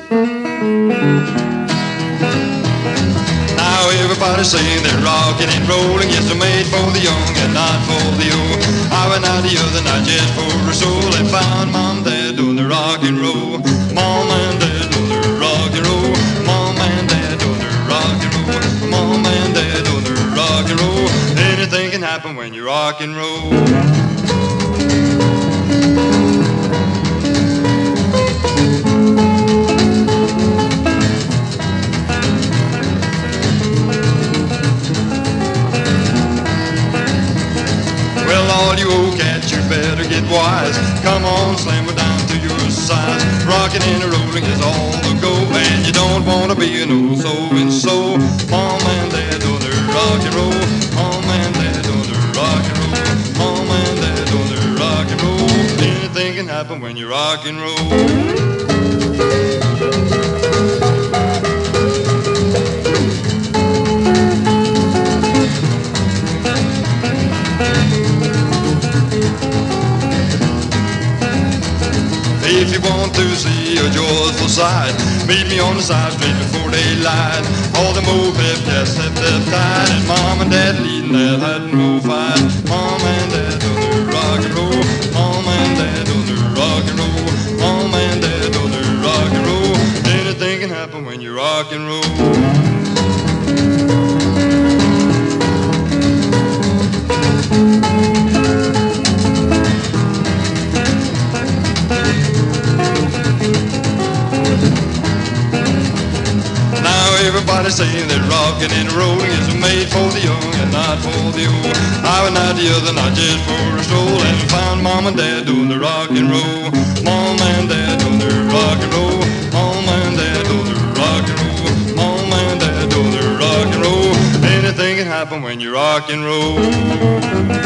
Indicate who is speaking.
Speaker 1: Now everybody's saying they're rocking and rolling. Yes, they're made for the young and not for the old. I went out the other night just for a stroll and found Mom and Dad doing the rock and roll. Mom and Dad doing the rock and roll. Mom and Dad doing the rock and roll. Mom and Dad doing the rock and roll. Anything can happen when you rock and roll. All you old cats, you better get wise. Come on, slam it down to your size. Rockin' and rolling is all the go, and you don't wanna be an old so-and-so. Mom and Dad do the rock and roll. Mom and Dad do the rock and roll. Mom and Dad do the rock and roll. Anything can happen when you rock and roll. If you want to see a joyful sight, meet me on the side street before daylight. All the moped cats have their tide, and Mom and Dad leading that hot and roll fight. Mom and Dad do the rock and roll. Mom and Dad do the rock and roll. Mom and Dad do the rock and roll. Anything can happen when you rock and roll. Everybody's saying that rockin' and rolling is made for the young and not for the old. I went out the other night just for a stroll and found Mom and Dad doing the rock and roll. Mom and Dad doing the rock and roll. Mom and Dad doing the rock and roll. Mom and Dad doing the rock and roll. Anything can happen when you rock and roll.